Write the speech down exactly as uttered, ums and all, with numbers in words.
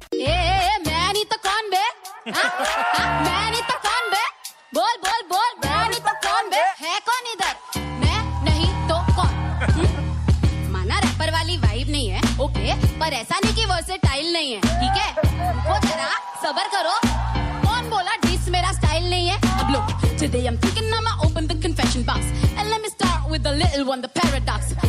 ए, ए, मैं नहीं तो कौन बे? हाँ? हाँ? मैं नहीं तो कौन बे? बोल बोल बोल, मैं नहीं तो कौन बे? है कौन इधर? मैं नहीं तो कौन? हम्म? माना रैपर वाली वाइब नहीं है, ओके, पर ऐसा नहीं कि वर्सेटाइल नहीं है, ठीक है? वो जरा सबर करो। कौन बोला डिस मेरा स्टाइल नहीं है? अब लो, today I'm thinking I'ma open the confession box and let me start with the little one, the paradox.